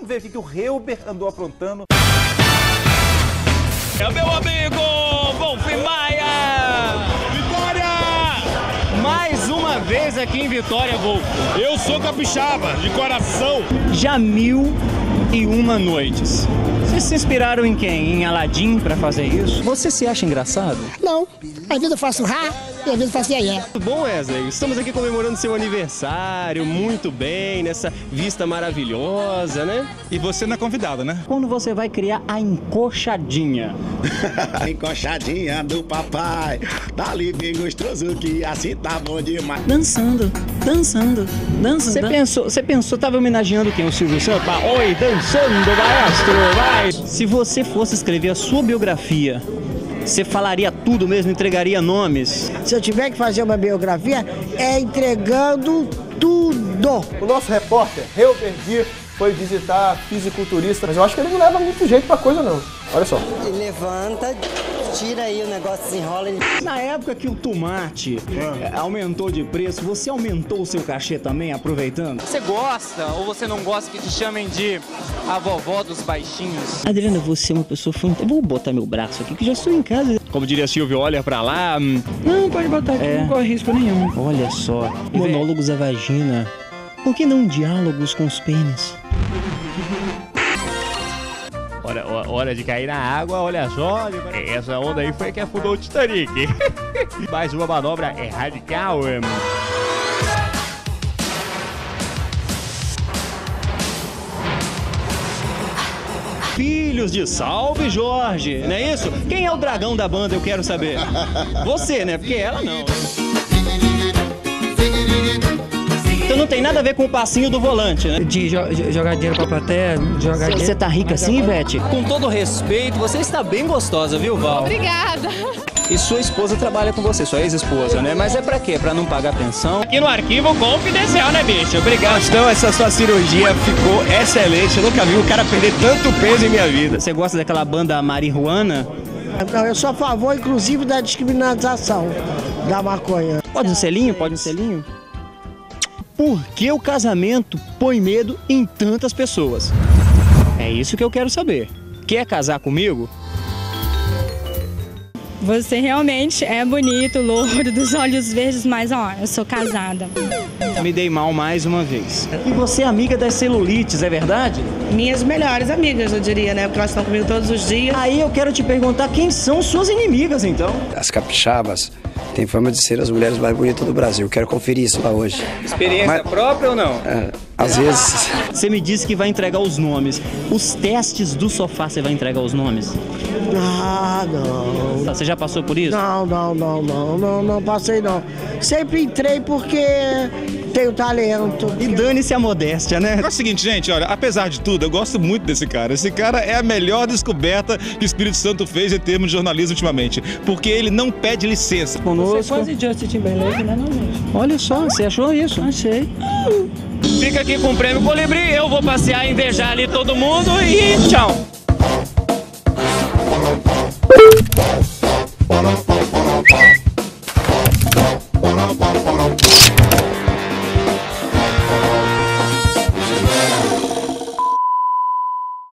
Vamos ver o que o Reuber andou aprontando. É o meu amigo Wolf Maia! Vitória! Mais uma vez aqui em Vitória, Wolf. Eu sou capixaba, de coração. Já 1001 noites. Vocês se inspiraram em quem? Em Aladim pra fazer isso? Você se acha engraçado? Não. Às vezes eu faço rá e às vezes eu faço iaié. Tudo bom, Wesley? Estamos aqui comemorando seu aniversário, muito bem, nessa vista maravilhosa, né? E você não é convidada, né? Quando você vai criar a encoxadinha? A encoxadinha do papai, tá ali bem gostoso que assim tá bom demais. Dançando. Você pensou, tava homenageando quem? O Silvio Santos? Oi, dançando, maestro, vai! Se você fosse escrever a sua biografia, você falaria tudo mesmo, entregaria nomes? Se eu tiver que fazer uma biografia, é entregando tudo. O nosso repórter, Reuber Gui, foi visitar fisiculturista, mas eu acho que ele não leva muito jeito pra coisa não. Olha só. Ele levanta, tira aí o negócio, desenrola e... Na época que o tomate aumentou de preço, você aumentou o seu cachê também, aproveitando? Você gosta ou você não gosta que te chamem de a vovó dos baixinhos? Adriana, você é uma pessoa fantástica. Eu vou botar meu braço aqui, que já estou em casa. Como diria Silvio, olha pra lá. Não, pode botar aqui, não corre risco nenhum. Olha só. Monólogos à vagina. Por que não diálogos com os pênis? Hora de cair na água, olha só. Essa onda aí foi que afundou o Titanic. Mais uma manobra radical. Filhos de Salve Jorge, não é isso? Quem é o dragão da banda, eu quero saber. Você, né? Porque ela não. Então não tem nada a ver com o passinho do volante, né? De jogar dinheiro pra plateia, jogar dinheiro... Você tá rica assim, Ivete? Com todo respeito, você está bem gostosa, viu, Val? Obrigada. E sua esposa trabalha com você, sua ex-esposa, né? Mas é pra quê? Pra não pagar pensão? Aqui no arquivo confidencial, né, bicho? Obrigado. Então, essa sua cirurgia ficou excelente. Eu nunca vi um cara perder tanto peso em minha vida. Você gosta daquela banda marihuana? Não, eu sou a favor, inclusive, da descriminalização da maconha. Pode um selinho? Pode um selinho? Por que o casamento põe medo em tantas pessoas? É isso que eu quero saber. Quer casar comigo? Você realmente é bonito, louro, dos olhos verdes, mas ó, eu sou casada. Me dei mal mais uma vez. E você é amiga das celulites, é verdade? Minhas melhores amigas, eu diria, né? Porque elas estão comigo todos os dias. Aí eu quero te perguntar quem são suas inimigas, então? As capixabas têm fama de ser as mulheres mais bonitas do Brasil. Quero conferir isso lá hoje. Experiência própria ou não? Às vezes. Você me disse que vai entregar os nomes. Os testes do sofá, você vai entregar os nomes? Ah, não. Você já passou por isso? Não passei não. Sempre entrei porque tenho talento. E dane-se a modéstia, né? É o seguinte, gente, olha, apesar de tudo, eu gosto muito desse cara. Esse cara é a melhor descoberta que o Espírito Santo fez em termos de jornalismo ultimamente. Porque ele não pede licença. Você é quase Justin Timberlake, né, não, gente? Olha só, você achou isso? Achei. Fica aqui com o prêmio Colibri, eu vou passear, invejar ali todo mundo e tchau!